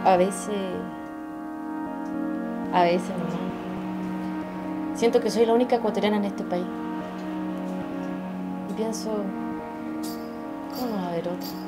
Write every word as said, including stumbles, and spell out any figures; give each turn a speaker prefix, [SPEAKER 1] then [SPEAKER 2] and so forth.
[SPEAKER 1] A veces, a veces nomás. Siento que soy la única ecuatoriana en este país. Y pienso, ¿cómo no va a haber otra?